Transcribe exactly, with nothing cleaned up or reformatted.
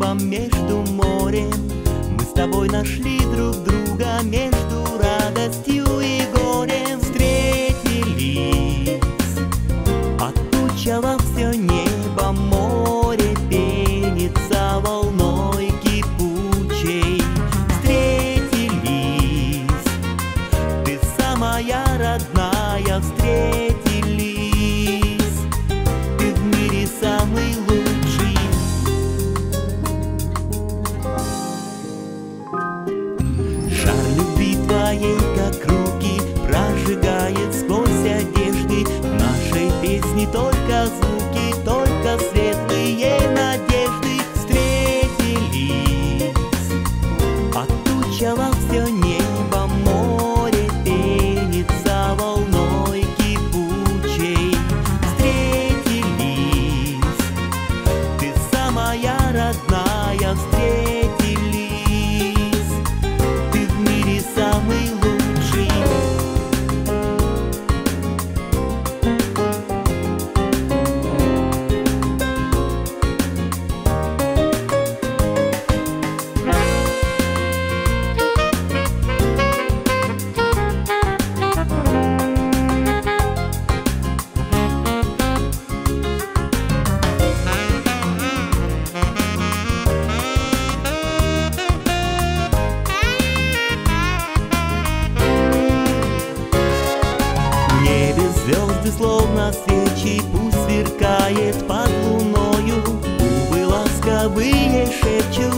небом, между морем. Мы с тобой нашли друг друга между радостью и горем. Встретились, отучало все небо, море пенится волной кипучей. Встретились, ты самая родная, встретились, ты в мире самый лучший. Жар любви твоей, как руки, прожигает сквозь одежды. В нашей песне только звуки, только светлые надежды. Встретились, отучало все небо, море пенится волной кипучей. Встретились, ты самая родная, встретились, ты в мире самый лучший. Звезды словно свечи, пусть сверкает под луною. Губы ласковые шепчут